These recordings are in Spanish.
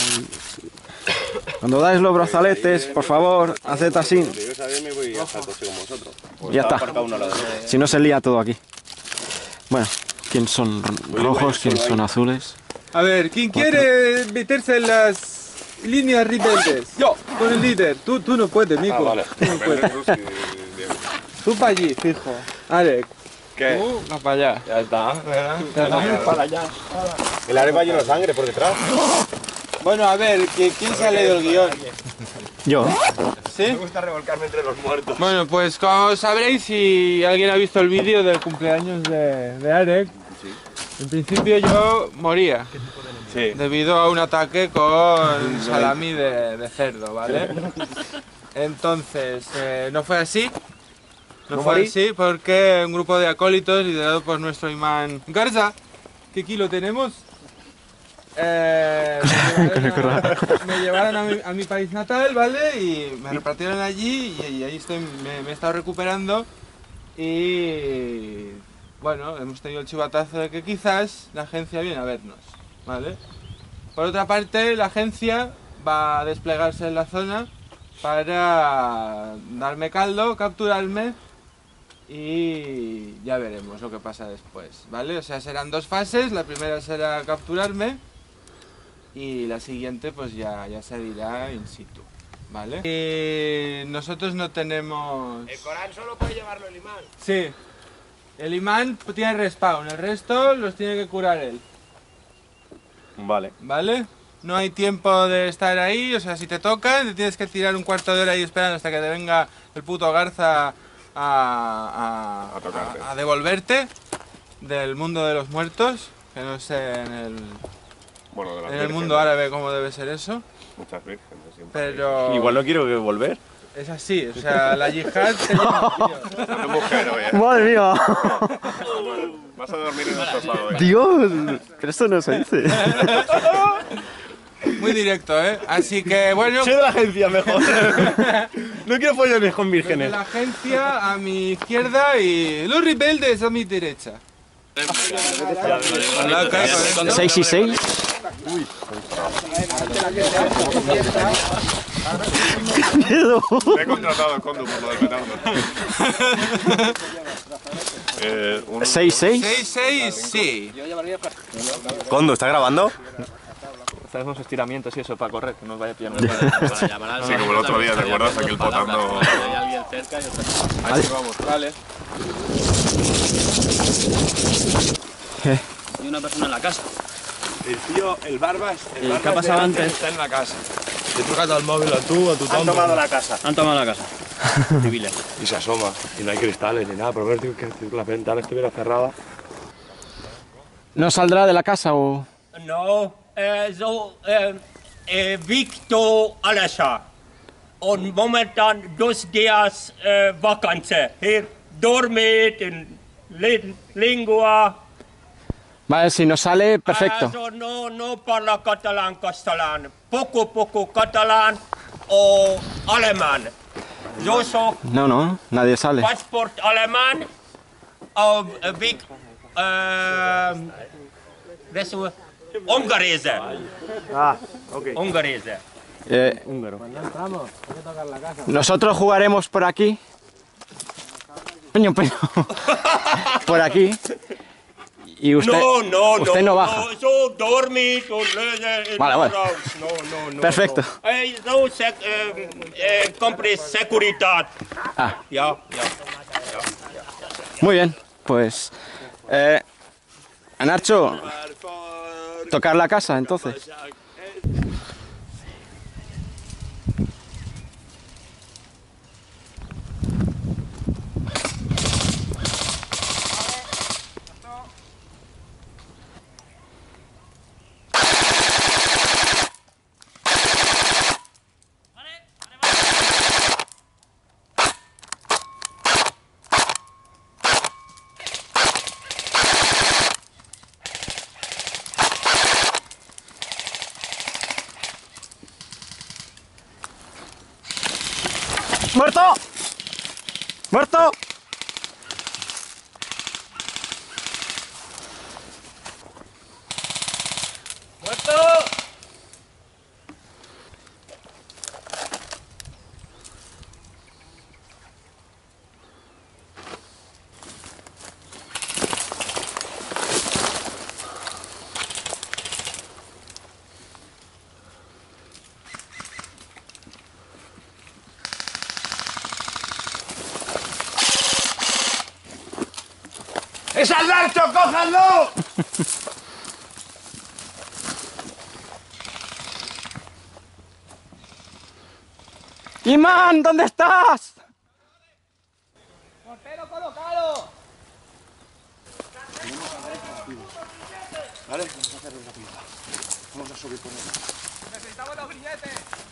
Cuando dais los brazaletes, por favor, haced así. Yo saber me voy a salto con vosotros. Ya está. Si no se lía todo aquí. Bueno, ¿quién son rojos? ¿Quién son azules? A ver, ¿quién quiere meterse en las líneas rebeldes? Yo, con el líder. Tú no puedes, Mico. Vale. Tú no puedes. Tú para allí, fijo. Alex. ¿Qué? No para allá. Ya está, ¿verdad? Para allá. El arepa lleno de sangre por detrás. Bueno, a ver, ¿quién se ha leído el guión? Yo. ¿Sí? Me gusta revolcarme entre los muertos. Bueno, pues como sabréis, si alguien ha visto el vídeo del cumpleaños de Arek, en principio yo moría. Sí. Debido a un ataque con salami de cerdo, ¿vale? Entonces, no fue así. No fue así porque un grupo de acólitos liderado por nuestro imán Garza, que aquí lo tenemos, me llevaron a mi país natal, ¿vale? Y me repartieron allí y ahí me he estado recuperando y bueno, hemos tenido el chivatazo de que quizás la agencia viene a vernos, ¿vale? Por otra parte, la agencia va a desplegarse en la zona para darme caldo, capturarme y ya veremos lo que pasa después, ¿vale? O sea, serán dos fases, la primera será capturarme y la siguiente pues ya se dirá in situ, ¿vale? Y nosotros no tenemos... El Corán solo puede llevarlo el imán. Sí, el imán tiene respawn, el resto los tiene que curar él. Vale. ¿Vale? No hay tiempo de estar ahí, o sea, si te tocan, te tienes que tirar un cuarto de hora ahí esperando hasta que te venga el puto Garza a devolverte del mundo de los muertos, que no sé en el mundo árabe cómo debe ser eso. Muchas vírgenes siempre. Pero... Igual no quiero que volver. Es así, o sea, la yihad te lleva, No mujer, oye. ¡Madre mía! Vas a dormir en el sofá hoy. Dios, pero esto no se dice. Muy directo, ¿eh? Así que, bueno... Soy de la agencia mejor. No quiero follones con Desde vírgenes. la agencia a mi izquierda y los rebeldes a mi derecha. 6 y 6. ¡Qué miedo! Me he contratado el Condu por lo del petardo. 6-6. 6-6, sí. Condu, ¿está grabando? Hacemos estiramientos y eso para correr, que no nos vaya a pillar. Sí, como el otro día, ¿te acuerdas? Aquel potando. Ahí vamos, vale. ¿Qué? Hay una persona en la casa. El tío, el Barbas. ¿Y qué ha pasado antes? Está en la casa. Te he tocado al móvil a tu tonto. Han tomado la casa. Han tomado la casa. Civiles. Y se asoma. Y no hay cristales ni nada. Pero ver que la ventana estuviera cerrada. ¿No saldrá de la casa o...? No, Victor Alasha. Und momentan 2 días vacante. Hier dormit en lengua. Vale, si no sale, perfecto. No parla castellano. Poco catalán o alemán. Yo soy No, nadie sale. pasport alemán o hongarese. Ok. Hongarese. Húngaro. Nosotros jugaremos por aquí. Coño, pero... por aquí. Y usted no baja. Yo dormir. Vale. No. Perfecto. No compre seguridad. Ah, Ya. muy bien. Pues... Nacho, tocar la casa, entonces. ¡Muerto! ¡Muerto! ¡Es al Nacho, cójanlo! ¡Imán, ¿dónde estás? ¡Mortero colocado! Vale, vamos a hacerle una pinza. Vamos a subir con él. ¡Necesitamos los grilletes!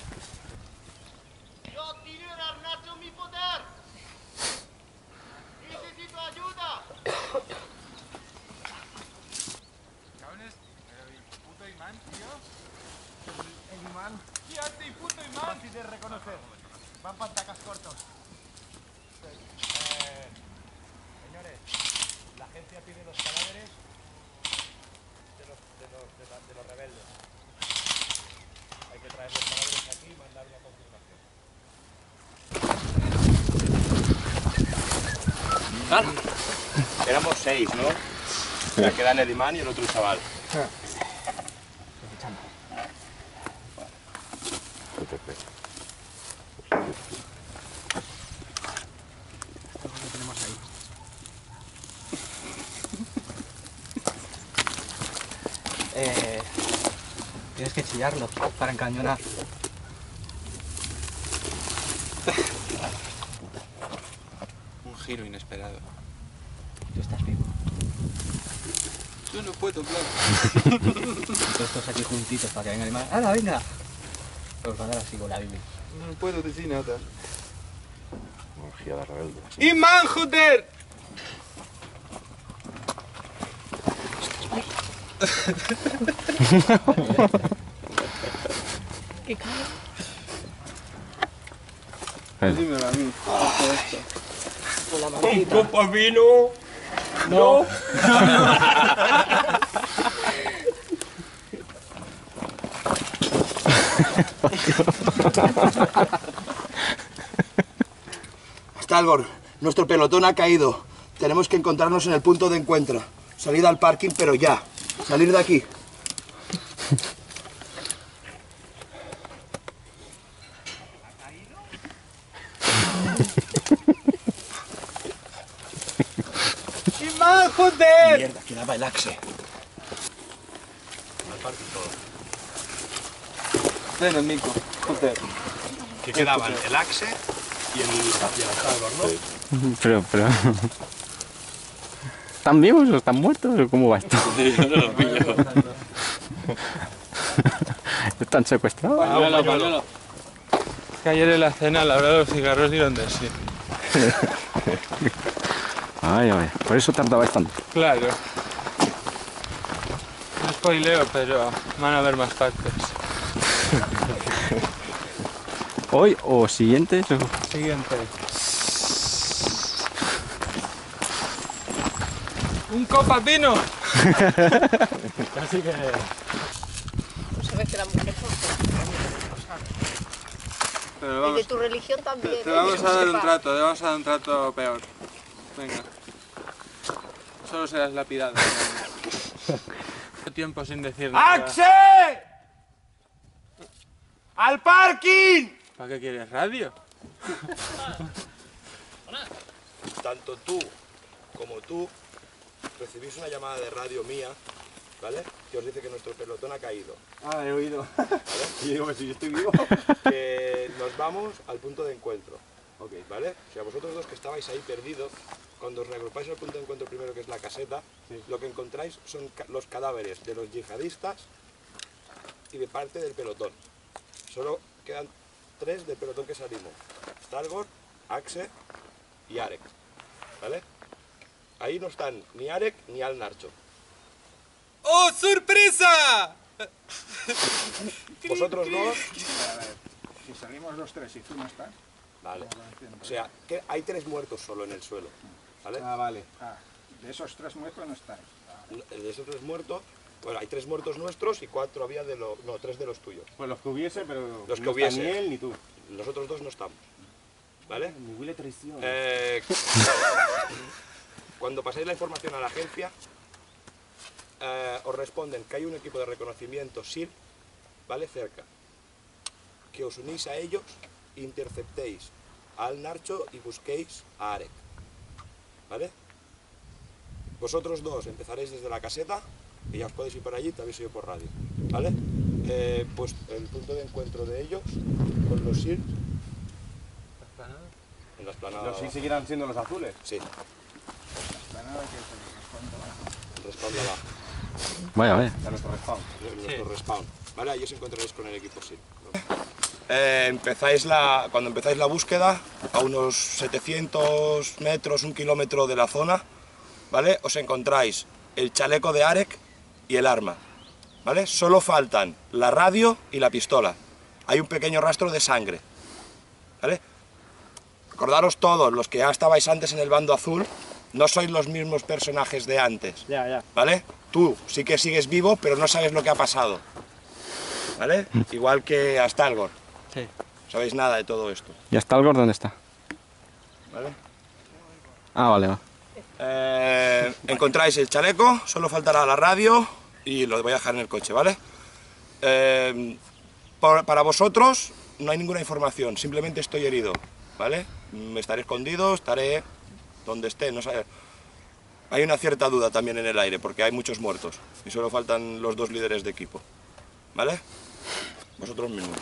Yo tiré al Nacho mi poder. Necesito ayuda. Cabrones, pero el puto imán, tío. El imán. ¿Qué hace el puto imán? Fácil de reconocer. Van pantacas cortos. Señores, la agencia pide los cadáveres de los rebeldes. Hay que traer los cadáveres aquí y mandar una confirmación. Éramos 6, ¿no? Ya quedan el imán y el otro chaval. Tienes que chillarlo para encañonar. Un giro inesperado. Tú estás vivo. Yo no puedo, claro. Todos estos aquí juntitos para que venga el animal. ¡Hala, venga! Los va a dar así con la Biblia. No puedo decir nada. Orgía de rebeldes. ¡Imán, joder! Dímelo a mí. Un copa vino. No. Stalgor, nuestro pelotón ha caído. Tenemos que encontrarnos en el punto de encuentro. Salid al parking, pero ya. Salir de aquí. ¡Imán, joder! Mierda, quedaba el axe. Ven, amigo. Joder. ¿Qué quedaban? El axe y el Stalgor, ¿no? Pero... ¿Están vivos o están muertos o cómo va esto? Yo no lo pillo. ¿Están secuestrados? Es que ayer en la cena, la hora de los cigarros dieron de sí. Ay, ay, por eso tardabais tanto. Claro. No spoileo, pero van a haber más partes. ¿Hoy o siguientes? O... Siguiente. ¡Un copa vino! Así que... Sabes que la mujer Pero y de tu religión también. te vamos a dar un trato, te vamos a dar un trato peor. Venga. Solo serás lapidado. Tiempo sin decir nada. ¡Axe! ¡Al parking! ¿Para qué quieres radio? Tanto tú como tú recibís una llamada de radio mía, ¿vale? Que os dice que nuestro pelotón ha caído. Ah, he oído. Y digo, si yo estoy vivo. Que nos vamos al punto de encuentro. Ok, ¿vale? O sea, vosotros dos que estabais ahí perdidos, cuando os reagrupáis al punto de encuentro primero, que es la caseta, lo que encontráis son los cadáveres de los yihadistas y de parte del pelotón. Solo quedan 3 del pelotón que salimos. Stalgor, Axe y Arek. ¿Vale? Ahí no están ni Arek ni Al Narcho. ¡Oh, sorpresa! Vosotros dos... Si salimos los 3 y tú no estás. Vale. O sea, que hay 3 muertos solo en el suelo. ¿Vale? Ah, vale. Ah, de esos 3 muertos no estáis. De esos 3 muertos... Bueno, hay 3 muertos nuestros y 4 había de los... No, 3 de los tuyos. Pues los que hubiese, pero Los que no está hubiese. ni él ni tú. Los otros 2 no estamos. ¿Vale? Ni huele traición. Cuando pasáis la información a la agencia, os responden que hay un equipo de reconocimiento SIR, ¿vale? Cerca. Que os unís a ellos, interceptéis al Narcho y busquéis a Arek. ¿Vale? Vosotros dos empezaréis desde la caseta, y ya os podéis ir por allí, te aviso yo por radio, ¿vale? Pues el punto de encuentro de ellos con los SIR en la esplanada. ¿Los SIR seguirán siendo los azules? Sí. El respawn de abajo. Vaya, vaya. A nuestro respawn. Nuestro respawn. Vale, ahí os encontraréis con el equipo SIR. Cuando empezáis la búsqueda, a unos 700 metros, 1 kilómetro de la zona, ¿vale? Os encontráis el chaleco de Arek y el arma, ¿vale? Solo faltan la radio y la pistola. Hay un pequeño rastro de sangre, ¿vale? Acordaros todos, los que ya estabais antes en el bando azul, no sois los mismos personajes de antes, ¿vale? Tú sí que sigues vivo, pero no sabes lo que ha pasado, ¿vale? Igual que a Stalgor. Sí. No sabéis nada de todo esto. ¿Y Stalgor dónde está? ¿Vale? Ah, vale, va. Encontráis el chaleco, solo faltará la radio y lo voy a dejar en el coche, ¿vale? Para vosotros no hay ninguna información, simplemente estoy herido, ¿vale? Estaré escondido, estaré donde esté, no sé. Hay una cierta duda también en el aire porque hay muchos muertos y solo faltan los 2 líderes de equipo, ¿vale? Vosotros mismos.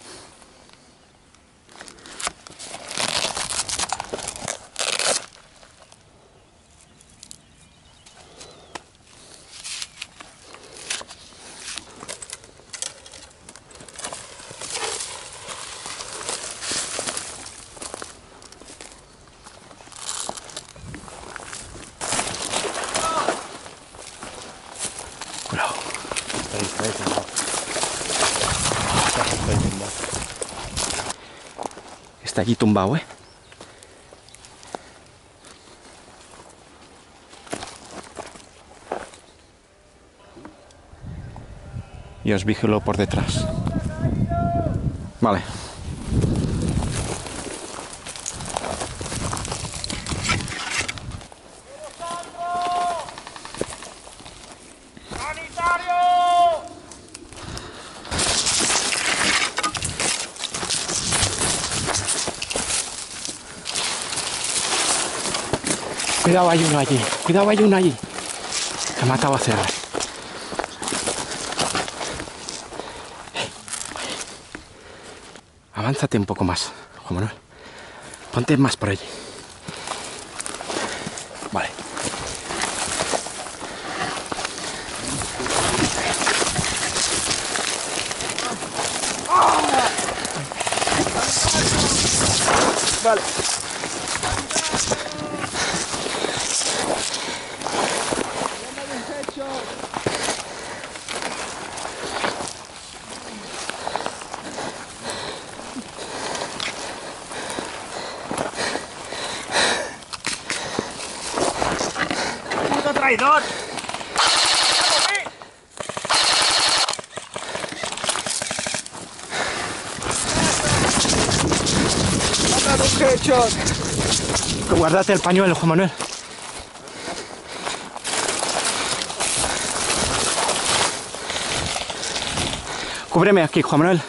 Está aquí tumbado, ¿eh? Y os vigilo por detrás. Vale. Cuidado, hay uno allí. Cuidado, hay uno allí. Que ha matado a Cerre. Avánzate un poco más, Juan Manuel. Ponte más por allí. Vale. Vale. ¡Puto traidor! Guárdate el pañuelo, Juan Manuel. Cúbreme aquí, Juan Manuel.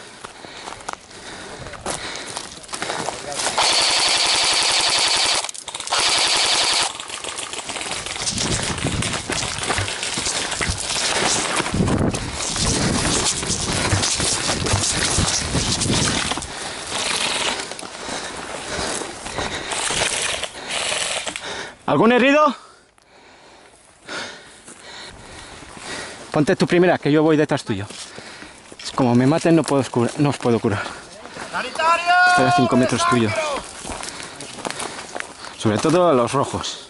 ¿Algún herido? Ponte tú primera, que yo voy detrás tuyo. Como me maten no os puedo curar. Estoy a 5 metros tuyo. Sobre todo los rojos.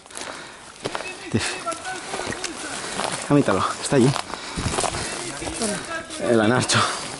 Amítalo, está allí. El anarcho.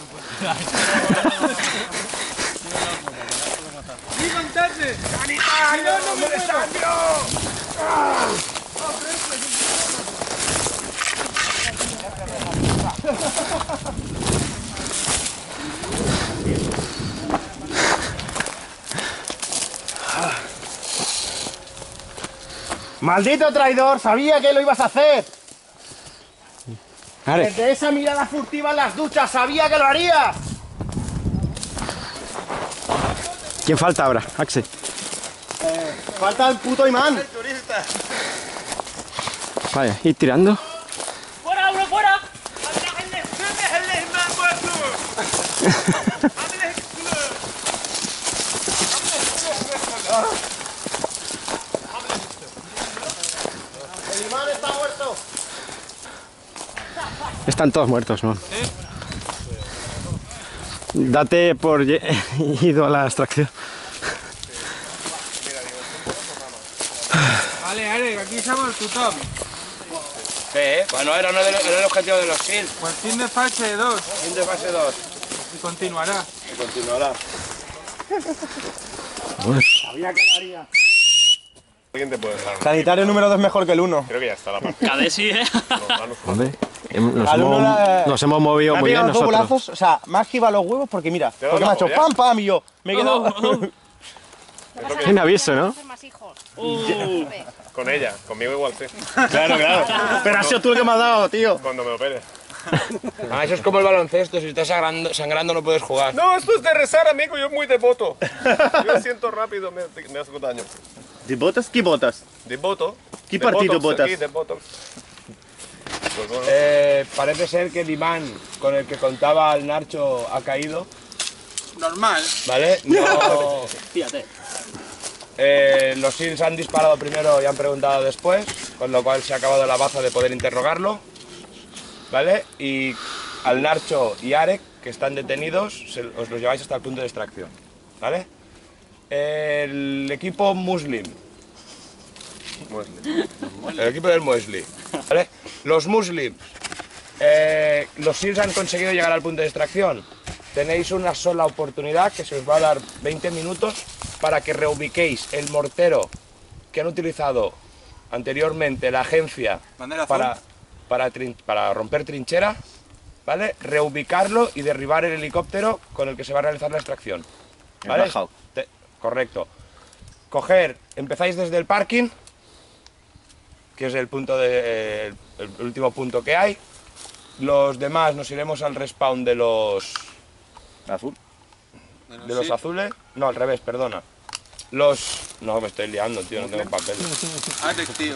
¡Maldito traidor! ¡Sabía que lo ibas a hacer! Arek. Desde esa mirada furtiva en las duchas, ¡sabía que lo harías! ¿Quién falta ahora? Axel. Falta el puto imán. Vaya, ir tirando. ¡Fuera, uno, fuera! El imán está muerto. Están todos muertos, ¿no? Date por ido a la extracción. Vale, Arek, aquí estamos tu top. Sí, bueno, era el objetivo de los SEAL. Pues fin de fase 2. Fin de fase 2. Y continuará. Y continuará. Sabía que lo haría. ¿Alguien te puede dejar? Sanitario número 2 mejor que el 1. Creo que ya está la parte. Cadesi, ¿eh? Hombre, Al uno nos hemos movido me muy bien dos nosotros. bolazos, o sea, me ha esquivado los huevos porque mira, ¿Te ha porque dado me ha hecho la pam pam y yo me he quedado. Sin aviso, ¿no? Con ella, conmigo igual sí. Claro, claro. Pero ha sido tú el que me has dado, tío. Cuando me opere. Ah, eso es como el baloncesto, si estás sangrando no puedes jugar. No, esto es de rezar, amigo, yo muy devoto. Yo siento rápido, me hace daño. ¿De botas? ¿Qué botas? Devoto. ¿Qué partido botas? Aquí, devoto. Pues bueno. Parece ser que el imán con el que contaba el Narcho ha caído, Normal. ¿vale? No, Fíjate. los SEALs han disparado primero y han preguntado después, con lo cual se ha acabado la baza de poder interrogarlo, ¿vale? Y al Narcho y Arek, que están detenidos, os los lleváis hasta el punto de extracción, ¿vale? El equipo Muslim. El equipo del Muesli, ¿vale? Los Muslims. Los SEALs han conseguido llegar al punto de extracción. Tenéis una sola oportunidad, que se os va a dar 20 minutos, para que reubiquéis el mortero que han utilizado anteriormente la agencia para romper trinchera, ¿vale? Reubicarlo y derribar el helicóptero con el que se va a realizar la extracción, ¿vale? Correcto. Empezáis desde el parking, que es el punto el último punto que hay. Los demás nos iremos al respawn de los azules. No, al revés, perdona. No, me estoy liando, tío, no tengo papel. Tío.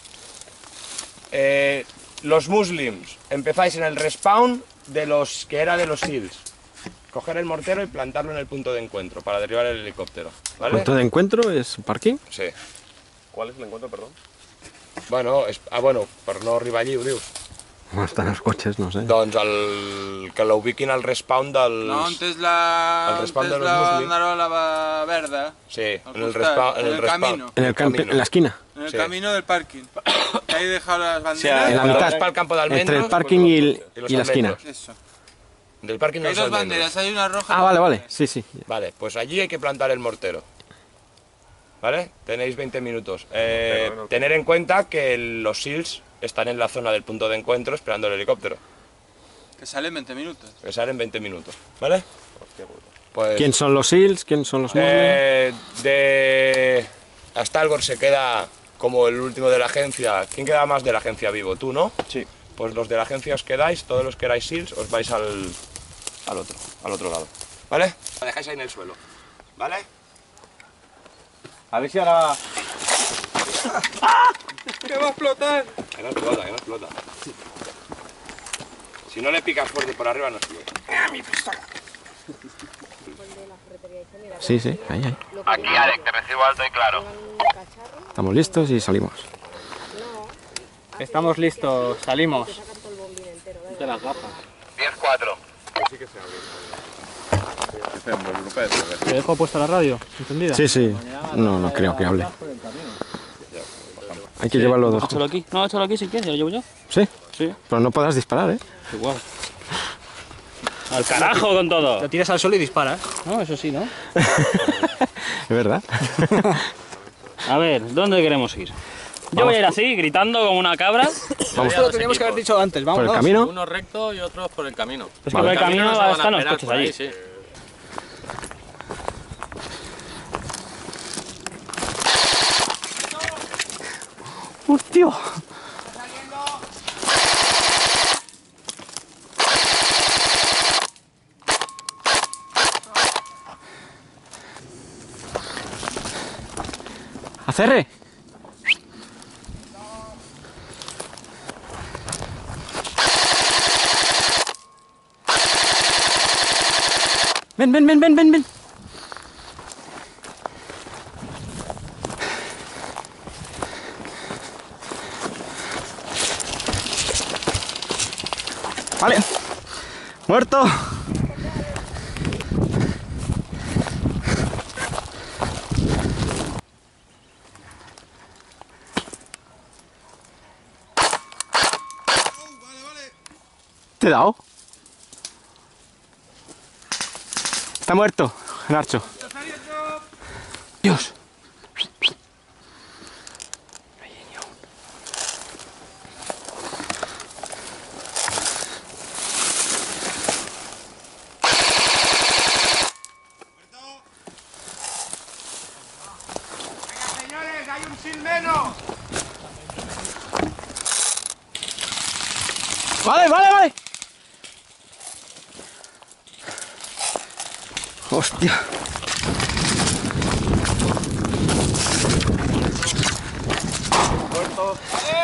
Los Muslims, empezáis en el respawn de los que era de los SEALs. Coger el mortero y plantarlo en el punto de encuentro para derribar el helicóptero, ¿vale? ¿Punto de encuentro es parking? Sí. ¿Cuál es el encuentro, perdón? Bueno, per no arribar allí, ho dius? ¿Cómo están los coches? No sé. Doncs que lo ubiquin al respawn dels... No, antes la banderola verda. Sí, en el respawn. respawn. En el En la esquina. En el Sí. camino del parking. Ahí he dejado las banderas. En la mitad. Para el campo de almendros, Entre el parking y la esquina. almendros. Eso. Del parking de Hay los dos almendros. banderas, hay una roja. Ah, vale. Sí, sí. Vale, pues allí hay que plantar el mortero. ¿Vale? Tenéis 20 minutos. Tener en cuenta que los SEALs están en la zona del punto de encuentro esperando el helicóptero. Que sale en 20 minutos. Que salen 20 minutos. ¿Vale? Pues, ¿Quién son los SEALs? ¿Quién son los Muslims? Hasta Algor se queda como el último de la agencia. ¿Quién queda más de la agencia vivo? ¿Tú, no? Sí. Pues los de la agencia os quedáis, todos los que erais SEALs os vais al otro lado. ¿Vale? La dejáis ahí en el suelo. ¿Vale? A ver si ahora... ¡Que va a explotar! Que no explota. Si no le picas fuerte por arriba no explota. Sí, ahí. Aquí, Arek, te recibo alto y claro. Estamos listos y salimos. Estamos listos, salimos. De las gafas. 10-4. ¿Te dejo puesta la radio? ¿Entendida? Sí. No creo que hable. Hay que llevarlo dos. Échalo aquí. No, échalo aquí si quieres, ¿lo llevo yo? ¿Sí? Sí. Pero no podrás disparar, ¿eh? Igual. ¡Al carajo con todo! Lo tiras al suelo y dispara. No, eso sí, ¿no? Es verdad. A ver, ¿dónde queremos ir? Yo voy a ir así, gritando como una cabra. Vamos. Esto lo teníamos que haber dicho antes, vamos. ¿Por el camino? Unos recto y otros por el camino. Es que Vale. por el camino están los coches allí. Sí. ¡Hostia! ¡Acerre! Ven, ven, ven, ven, ven, ven. Vale. Muerto. ¿Te he dado? Está muerto, Nacho. Dios. Señores, hay un sil menos. Vale, vale, vale. Hostia. Muerto.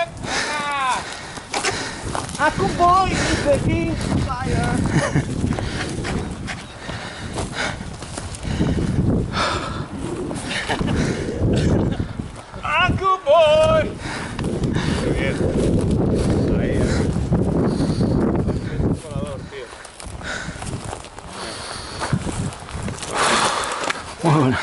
Aku boy is the king fire. Aku boy. Qué bien. Ahí. Volador, tío. Muy bueno.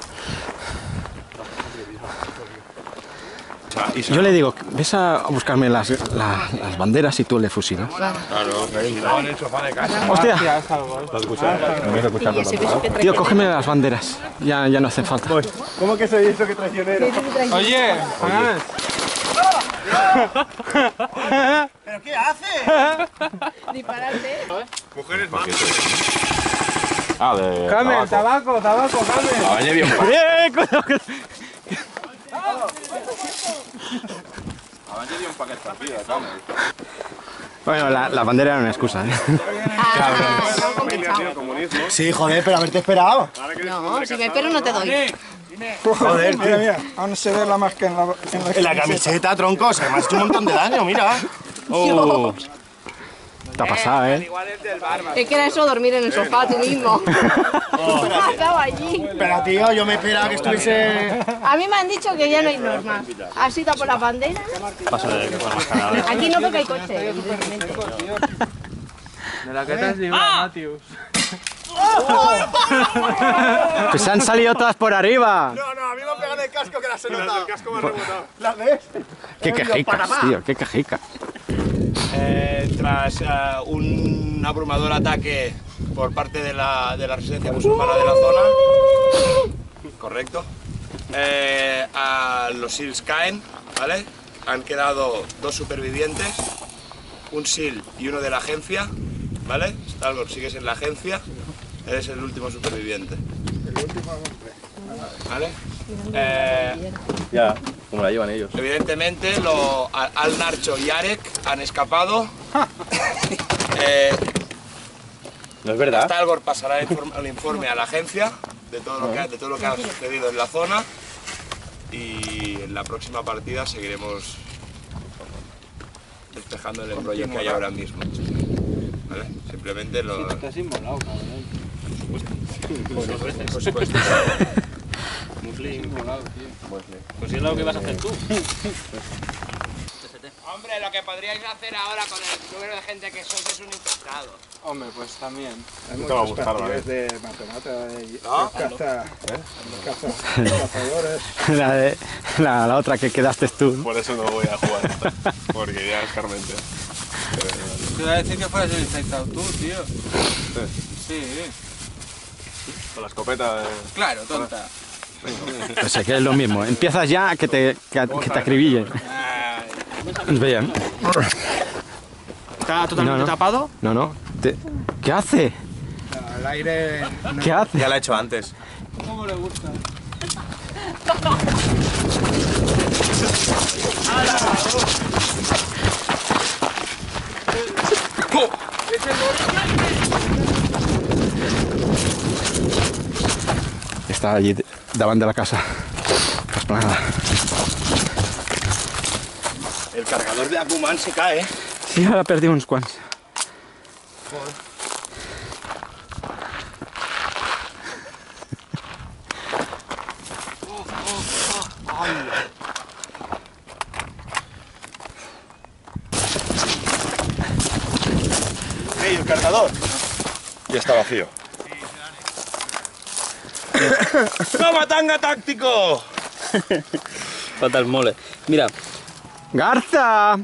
Yo le digo, ves a buscarme las banderas y tú le fusilas. Claro, lo han hecho fan de casa. ¡Hostia! ¿Lo has escuchado? Tío, cógeme las banderas. Ya no hace falta. ¿Cómo que soy eso que traicionero? Oye, Hanás. ¿Pero qué hace? Dispararte. Mujeres más. De Carmen, tabaco, Carmen. ¡Bien! Bueno, la bandera era una excusa, ¿eh? Sí, joder, pero haberte esperado. No, si me espero no te doy. Joder, tío. Mira, aún se ve la marca en En la camiseta, troncos, además ha hecho un montón de daño, mira. Te ha pasado, ¿eh? Igual es del barba. Es que era eso dormir en el sofá tú mismo. Estaba allí. Pero tío, yo me esperaba que estuviese... A mí me han dicho que ya no hay normas. ¿Has ido a por las banderas? Aquí no porque hay coche, evidentemente. De la que te has librado, Matius. ¡Que se han salido todas por arriba! No, a mí me han pegado en el casco que las he notado. El casco me ha rebotado. ¿Las ves? ¡Qué quejicas, tío! ¡Qué quejicas! Tras un abrumador ataque por parte de la resistencia musulmana de la zona, correcto, los SEALs caen, ¿vale? Han quedado 2 supervivientes, un SEAL y uno de la agencia, ¿vale? Stalgor, sigues en la agencia, eres el último superviviente. El último hombre. ¿Vale? Ya, como la llevan ellos. Evidentemente, Al-Narcho y Arek han escapado. No es verdad. Stalgor pasará el informe a la agencia de todo lo que ha sucedido en la zona. Y en la próxima partida seguiremos despejando el embrollo que hay ahora mismo. ¿Vale? Simplemente lo... Estás inmolado, cabrón. Por supuesto. Pues es lo que vas a hacer tú. Hombre, lo que podríais hacer ahora con el número de gente que sois es un infiltrado. Hombre, pues también. Hay te va a muchas gustar, partidas ¿vale? de mata-mata y ¿No? cazadores. La otra que quedaste tú. Por eso no voy a jugar esta, porque ya es Carmente. Te iba a decir que fueras el infectado tú, tío. Sí. Con la escopeta de... Claro, tonta. Pues es que es lo mismo. Empiezas ya que te acribillen. Bien. ¿Está totalmente tapado? No. ¿Qué hace? El aire... ¿Qué hace? Ya la he hecho antes. ¿Cómo le gusta? Está allí davant de la casa. Esplanada. El cargador de Akuman se cae, ¿eh? Sí, ahora perdí uns quants. Y está vacío. ¡Toma, tanga táctico! Falta el mole. Mira. ¡Garza!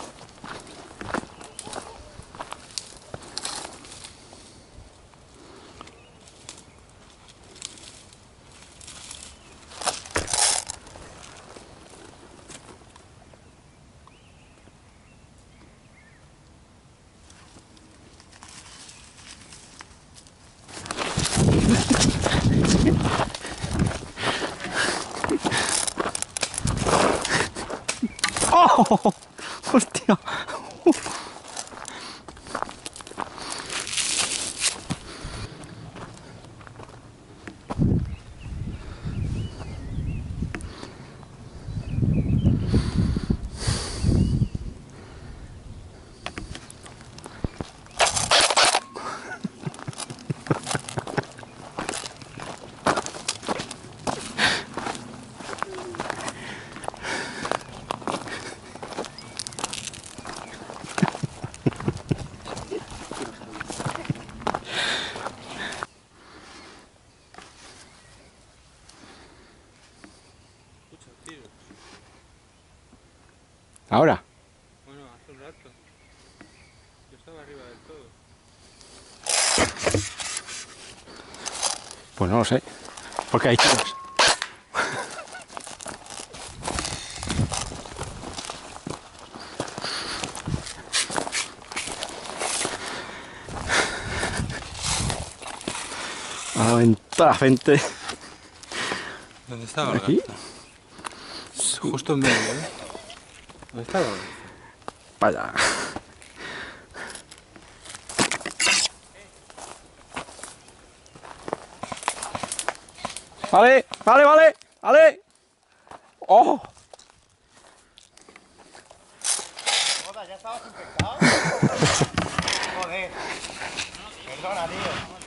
¡Oh! ¡Hostia! ¿Ahora? Bueno, hace un rato. Yo estaba arriba del todo. Pues no lo sé. Porque hay tiros. En toda la frente. ¿Dónde estaba? ¿Aquí? Justo en medio, ¿eh? ¿Dónde estaba? Vaya. Vale, vale, vale, vale. ¡Oh! Joder, ya estabas infectado. Joder. Perdona, tío.